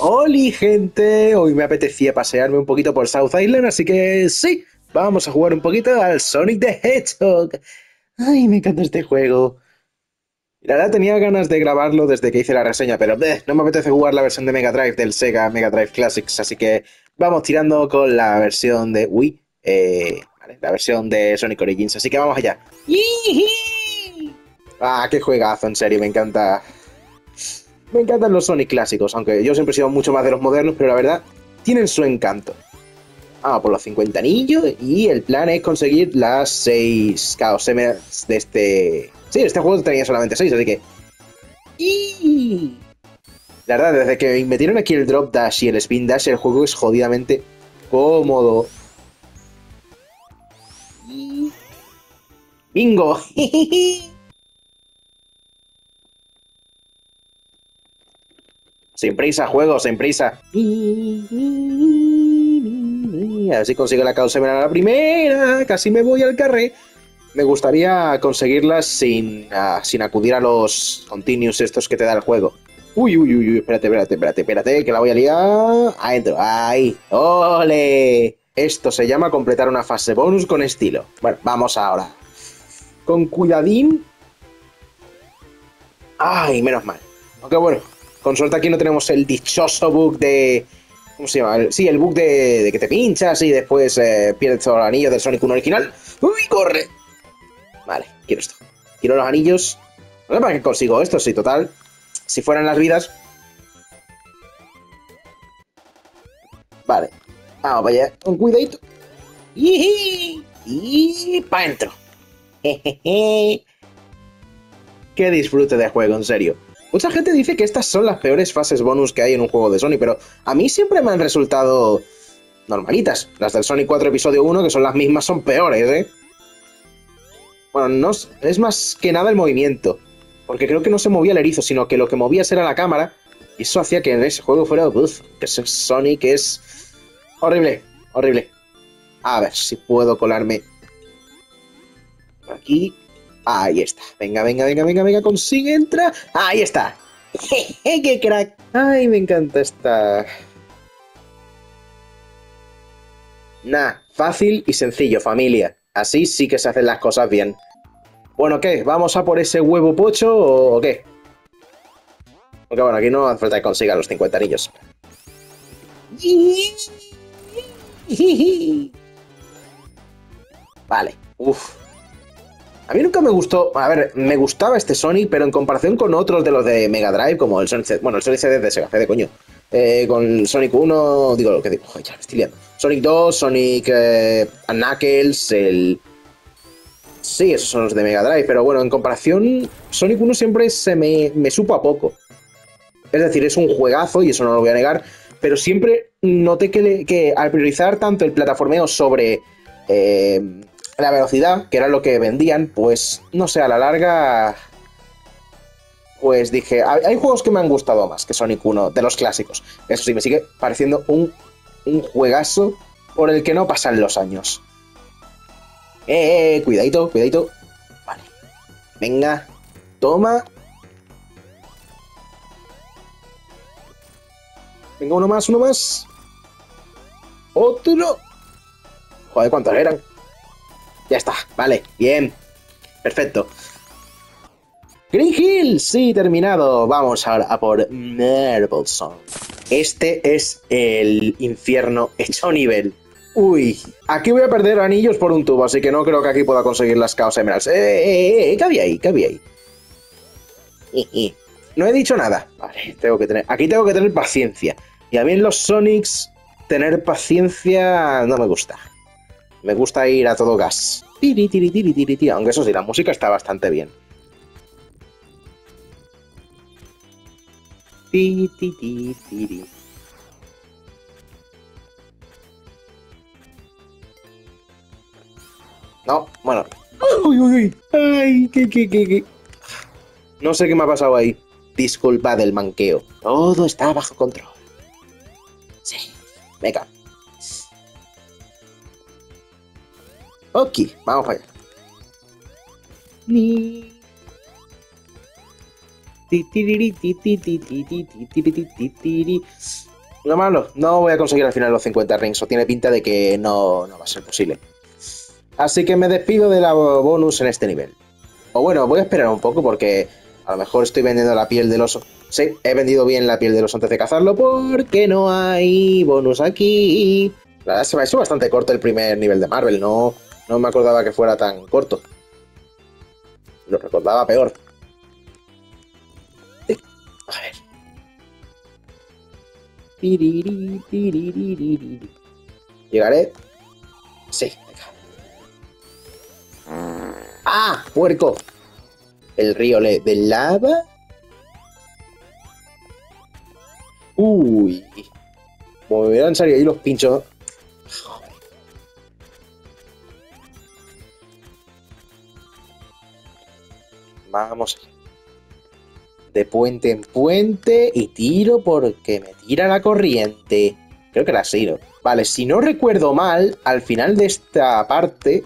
Hola gente, hoy me apetecía pasearme un poquito por South Island, así que sí, vamos a jugar un poquito al Sonic the Hedgehog. Ay, me encanta este juego. La verdad tenía ganas de grabarlo desde que hice la reseña, pero no me apetece jugar la versión de Mega Drive del Sega Mega Drive Classics, así que vamos tirando con la versión de Wii, vale, la versión de Sonic Origins, así que vamos allá. ¡Yiji! Ah, qué juegazo, en serio, me encanta. Me encantan los Sonic clásicos, aunque yo siempre he sido mucho más de los modernos, pero la verdad, tienen su encanto. Vamos por los 50 anillos y el plan es conseguir las 6 Chaos Emeralds de este... Sí, este juego tenía solamente 6, así que... ¡Y! La verdad, desde que metieron aquí el Drop Dash y el Spin Dash, el juego es jodidamente cómodo. ¡Bingo! Sin prisa, juego, sin prisa. A ver si consigo la causa a la primera. Casi me voy al carré. Me gustaría conseguirlas sin acudir a los continues estos que te da el juego. Uy, uy, uy, uy, espérate, que la voy a liar. Adentro, ahí. ¡Ole! Esto se llama completar una fase bonus con estilo. Bueno, vamos ahora. Con cuidadín. Ay, menos mal. Aunque bueno, con suerte aquí no tenemos el dichoso bug de... ¿Cómo se llama? Sí, el bug de que te pinchas y después pierdes todos los anillos del Sonic 1 original. ¡Uy, corre! Vale, quiero esto. Quiero los anillos. No sé para qué consigo esto, sí, total. Si fueran las vidas... Vale. Vamos para allá. Con cuidadito. Y para adentro. Qué disfrute de juego, en serio. Mucha gente dice que estas son las peores fases bonus que hay en un juego de Sonic, pero a mí siempre me han resultado normalitas. Las del Sonic 4 Episodio 1, que son las mismas, son peores, ¿eh? Bueno, no, es más que nada el movimiento, porque creo que no se movía el erizo, sino que lo que movías era la cámara, y eso hacía que en ese juego fuera... Uf, que ese Sonic es... horrible, horrible. A ver si puedo colarme por aquí. Ahí está. Venga, venga, venga, venga, venga, consigue, entra. Ahí está. ¡Jeje, qué crack! Ay, me encanta esta... Nah, fácil y sencillo, familia. Así sí que se hacen las cosas bien. Bueno, ¿qué? ¿Vamos a por ese huevo pocho o qué? Porque bueno, aquí no hace falta que consiga los 50 anillos. Vale, uff. A mí nunca me gustó... A ver, me gustaba este Sonic, pero en comparación con otros de los de Mega Drive, como el Sonic CD... Bueno, el Sonic CD de Sega CD, coño. Con Sonic 1... Digo, lo que digo... Joder, ya me estoy liando. Sonic 2, Sonic Knuckles, el... Sí, esos son los de Mega Drive, pero bueno, en comparación, Sonic 1 siempre me supo a poco. Es decir, es un juegazo, y eso no lo voy a negar, pero siempre noté que al priorizar tanto el plataformeo sobre la velocidad, que era lo que vendían, pues, no sé, a la larga, pues dije, hay juegos que me han gustado más que Sonic 1, de los clásicos. Eso sí, me sigue pareciendo un juegazo por el que no pasan los años. Cuidadito, cuidadito. Vale. Venga. Toma. Venga, uno más, uno más. Otro. Joder, ¿cuántos eran? Ya está, vale, bien. Perfecto. Green Hill, sí, terminado. Vamos ahora a por Marble Zone. Este es el infierno hecho nivel. Uy, aquí voy a perder anillos por un tubo, así que no creo que aquí pueda conseguir las Chaos Emeralds. ¿Qué había ahí? ¿Qué había ahí? No he dicho nada. Vale, aquí tengo que tener paciencia. Y a mí en los Sonics, tener paciencia no me gusta. Me gusta ir a todo gas. Tiri, tiri, tiri, tiri, tiri. Aunque eso sí, la música está bastante bien. Tiri, tiri, tiri. No, bueno. Uy, uy, uy. Ay, qué. No sé qué me ha pasado ahí. Disculpa del manqueo. Todo está bajo control. Sí. Venga. Ok, vamos para allá. Lo malo, no voy a conseguir al final los 50 rings, o tiene pinta de que no va a ser posible. Así que me despido de la bonus en este nivel. O bueno, voy a esperar un poco porque a lo mejor estoy vendiendo la piel del oso. Sí, he vendido bien la piel del oso antes de cazarlo porque no hay bonus aquí. La verdad se me ha hecho bastante corto el primer nivel de Marvel, no me acordaba que fuera tan corto. Lo recordaba peor. Sí. A ver. ¿Llegaré? Sí, venga. ¡Ah! ¡Puerco! ¿El río de lava? Uy. Como me hubieran salido ahí los pinchos. Joder. Vamos. De puente en puente y tiro porque me tira la corriente. Creo que la tiro. Vale, si no recuerdo mal, al final de esta parte...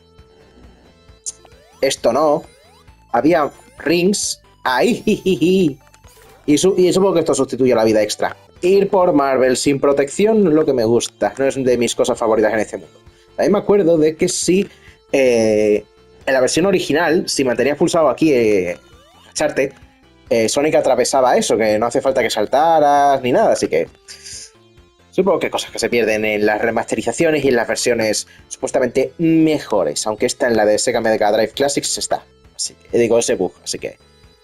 Esto no. Había rings. ¡Ahí! Y supongo que esto sustituye la vida extra. Ir por Marvel sin protección no es lo que me gusta. No es de mis cosas favoritas en este mundo. También me acuerdo de que si... en la versión original, si mantenías pulsado aquí... echarte... Sonic atravesaba eso, que no hace falta que saltaras ni nada, así que supongo que cosas que se pierden en las remasterizaciones y en las versiones supuestamente mejores, aunque esta en la de Sega Mega Drive Classics está, así que digo ese bug, así que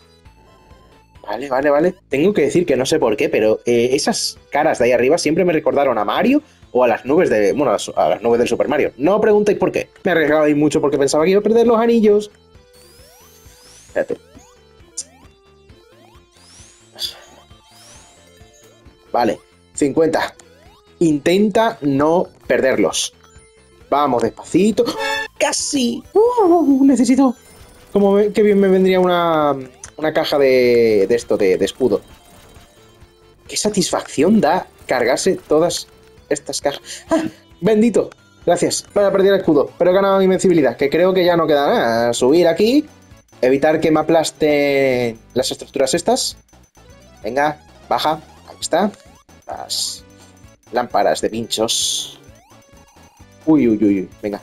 vale, tengo que decir que no sé por qué, pero esas caras de ahí arriba siempre me recordaron a Mario o a las nubes de, bueno, a las nubes del Super Mario, no preguntéis por qué, me arriesgaba ahí mucho porque pensaba que iba a perder los anillos. Espérate. Vale, 50. Intenta no perderlos. Vamos, despacito. ¡Casi! Necesito... Qué bien me vendría una caja de esto, de escudo. Qué satisfacción da cargarse todas estas cajas. ¡Ah! ¡Bendito! Gracias. Vaya, perdí el escudo, pero he ganado invencibilidad, que creo que ya no queda nada. Subir aquí, evitar que me aplasten las estructuras estas. Venga, baja. Ahí está. Las lámparas de pinchos. Uy, venga.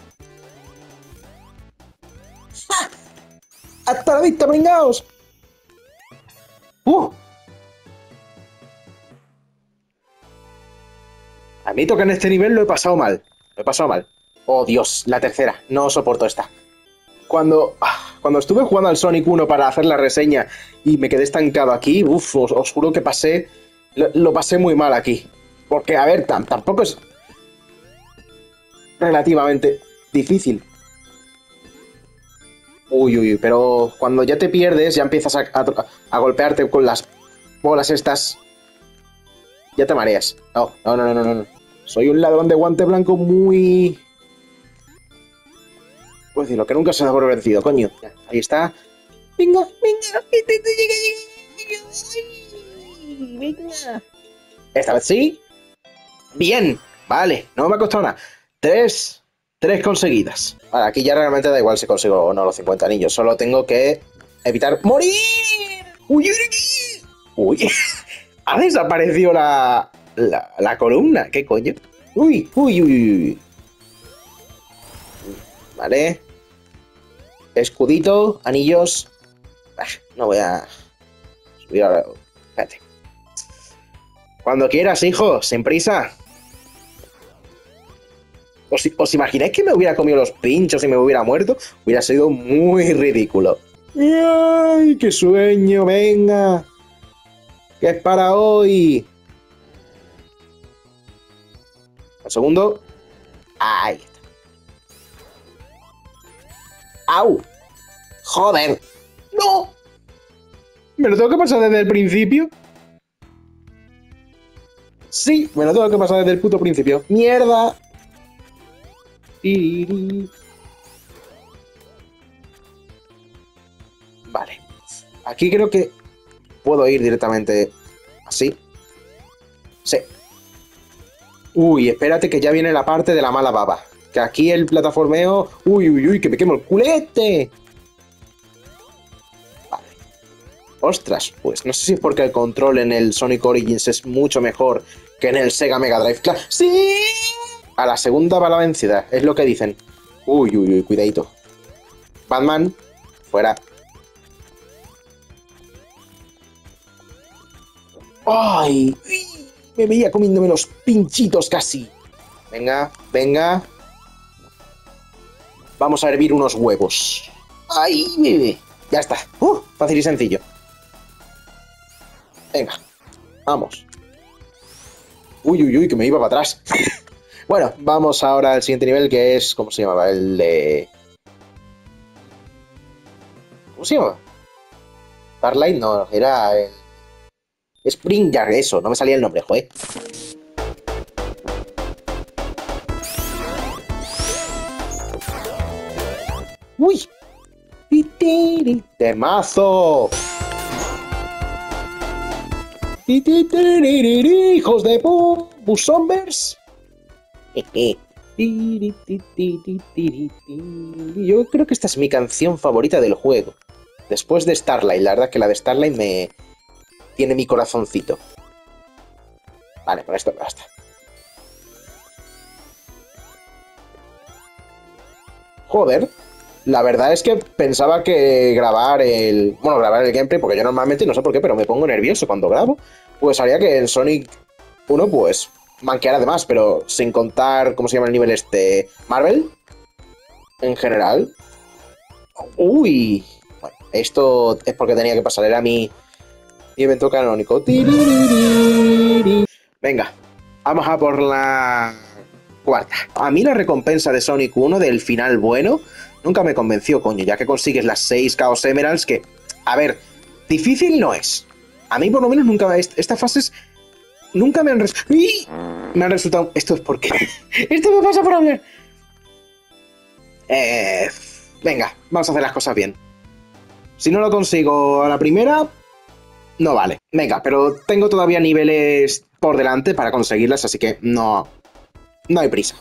¡Ja! ¡Hasta la vista, pringaos! Admito que en este nivel lo he pasado mal. Oh, Dios, la tercera. No soporto esta. Cuando estuve jugando al Sonic 1 para hacer la reseña y me quedé estancado aquí, os juro que lo pasé muy mal aquí. Porque, a ver, tampoco es relativamente difícil. Pero cuando ya te pierdes, ya empiezas a golpearte con las bolas estas. Ya te mareas. No. Soy un ladrón de guante blanco muy... Puedo decirlo, que nunca se ha por vencido, coño. Ya, ahí está. Venga. Venga. Esta vez sí. Bien. Vale, no me ha costado nada. Tres conseguidas. Vale, aquí ya realmente da igual si consigo o no los 50 anillos. Solo tengo que evitar morir. Uy. Ha desaparecido la columna. ¿Qué coño? Uy. Vale. Escudito, anillos. No voy a subir ahora. Espérate. Cuando quieras, hijo, sin prisa. ¿Os imagináis que me hubiera comido los pinchos y me hubiera muerto? Hubiera sido muy ridículo. ¡Ay, qué sueño! ¡Venga! ¿Qué es para hoy? Un segundo. ¡Ahí está! ¡Au! ¡Joder! ¡No! ¿Me lo tengo que pasar desde el principio? Sí, me lo tengo que pasar desde el puto principio. ¡Mierda! Vale. Aquí creo que puedo ir directamente así. Sí. Uy, espérate que ya viene la parte de la mala baba. Que aquí el plataformeo... Uy, que me quemo el culete. Vale. Ostras, pues no sé si es porque el control en el Sonic Origins es mucho mejor que en el Sega Mega Drive. ¡Sí! A la segunda va la vencida, es lo que dicen. Uy, uy, uy, cuidadito. Batman, fuera. ¡Ay! Me veía comiéndome los pinchitos casi. Venga, venga. Vamos a hervir unos huevos. ¡Ay, bebé! Ya está. Fácil y sencillo. Venga, vamos. Uy, uy, uy, que me iba para atrás. Bueno, vamos ahora al siguiente nivel, que es... ¿Cómo se llamaba? El de... ¿Cómo se llama? Starlight, no, era el... Spring Yard, eso, no me salía el nombre, joder. ¡Uy! ¡Temazo! ¡Hijos de Buzombers! Yo creo que esta es mi canción favorita del juego. Después de Starlight, la verdad que la de Starlight me tiene mi corazoncito. Vale, con esto basta. Joder, la verdad es que pensaba que grabar el gameplay, porque yo normalmente no sé por qué, pero me pongo nervioso cuando grabo, pues haría que en Sonic 1 pues manqueara de más, pero sin contar, ¿cómo se llama el nivel este? Marvel, en general. Uy, bueno, esto es porque tenía que pasar, era mi evento canónico. Venga, vamos a por la cuarta. A mí la recompensa de Sonic 1 del final bueno nunca me convenció, coño, ya que consigues las 6 Chaos Emeralds que, a ver, difícil no es. A mí por lo menos nunca, estas fases nunca me han resultado... Esto es porque... Esto me pasa por hablar. Venga, vamos a hacer las cosas bien. Si no lo consigo a la primera, no vale. Venga, pero tengo todavía niveles por delante para conseguirlas, así que no hay prisa.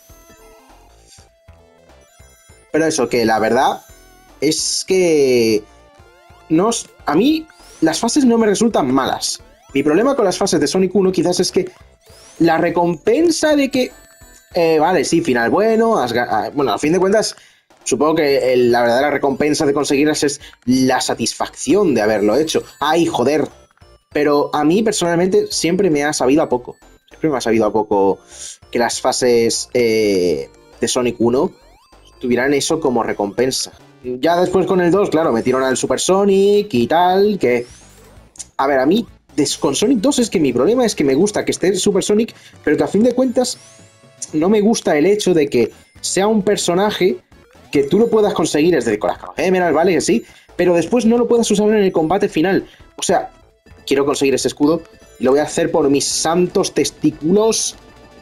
Pero eso, que la verdad es que a mí las fases no me resultan malas. Mi problema con las fases de Sonic 1 quizás es que la recompensa de que... vale, sí, final bueno, bueno, a fin de cuentas, supongo que la verdadera recompensa de conseguirlas es la satisfacción de haberlo hecho. ¡Ay, joder! Pero a mí, personalmente, siempre me ha sabido a poco. Siempre me ha sabido a poco que las fases de Sonic 1 tuvieran eso como recompensa. Ya después con el 2, claro, metieron al Super Sonic y tal, que... A ver, a mí, con Sonic 2 es que mi problema es que me gusta que esté Super Sonic, pero que a fin de cuentas no me gusta el hecho de que sea un personaje que tú lo puedas conseguir desde con las Emerald, ¿vale? Sí, pero después no lo puedas usar en el combate final. O sea, quiero conseguir ese escudo y lo voy a hacer por mis santos testículos.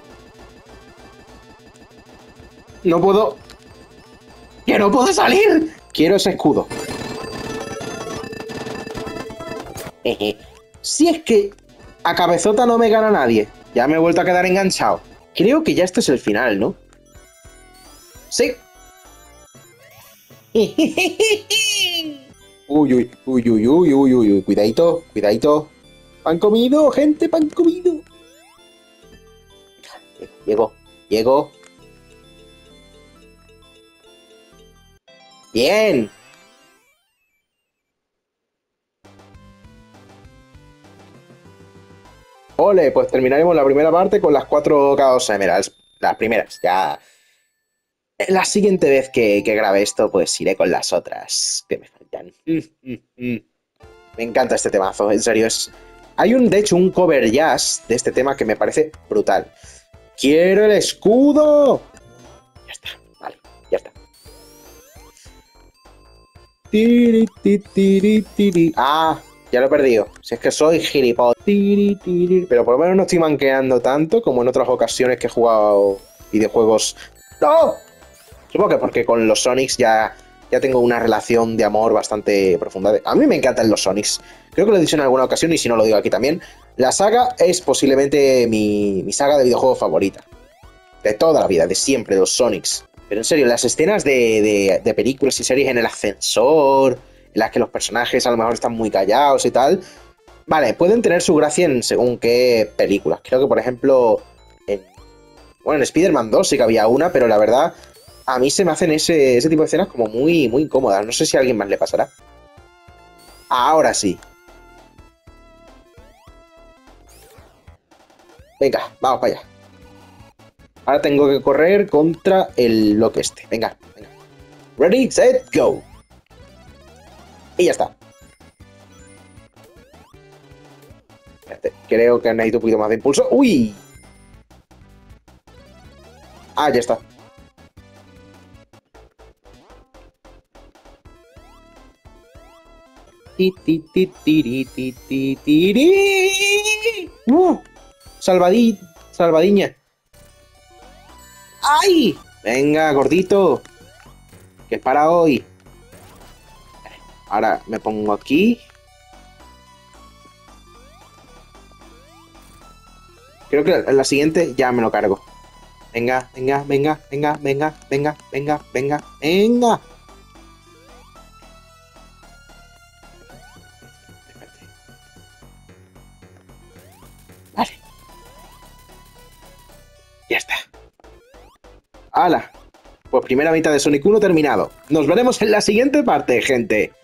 No puedo... ¡Que no puedo salir! Quiero ese escudo. Si es que a cabezota no me gana nadie. Ya me he vuelto a quedar enganchado. Creo que ya este es el final, ¿no? Sí. Uy, uy, uy, uy, uy, uy, uy, uy. Cuidadito, cuidadito. ¡Pan comido, gente! ¡Pan comido! Llego. ¡Bien! Ole, pues terminaremos la primera parte con las 4 Chaos Emeralds. Las primeras, ya. La siguiente vez que grabe esto, pues iré con las otras que me faltan. Me encanta este temazo, en serio. Hay de hecho, un cover jazz de este tema que me parece brutal. ¡Quiero el escudo! Ya está, vale, ya está. Ah, ya lo he perdido. Si es que soy gilipollas. Pero por lo menos no estoy manqueando tanto como en otras ocasiones que he jugado videojuegos. ¡No! Supongo que porque con los Sonics ya tengo una relación de amor bastante profunda. A mí me encantan los Sonics. Creo que lo he dicho en alguna ocasión y si no lo digo aquí también. La saga es posiblemente mi saga de videojuego favorita. De toda la vida, de siempre, los Sonics. Pero en serio, las escenas de películas y series en el ascensor, en las que los personajes a lo mejor están muy callados y tal. Vale, pueden tener su gracia en según qué películas. Creo que, por ejemplo, bueno, en Spider-Man 2 sí que había una, pero la verdad, a mí se me hacen ese tipo de escenas como muy, muy incómodas. No sé si a alguien más le pasará. Ahora sí. Venga, vamos para allá. Ahora tengo que correr contra el bloque este. Venga, venga. Ready, set, go. Y ya está. Espérate, creo que necesito un poquito más de impulso. ¡Uy! Ah, ya está. Ti, ti, ti, tiri, ti, ti, tiri. Salvadiña. ¡Ay! Venga, gordito. Que es para hoy. Ahora me pongo aquí. Creo que en la siguiente ya me lo cargo. Venga, venga, venga, venga, venga, venga, venga, venga, venga. Vale. Ya está. ¡Hala! Pues primera mitad de Sonic 1 terminado. Nos veremos en la siguiente parte, gente.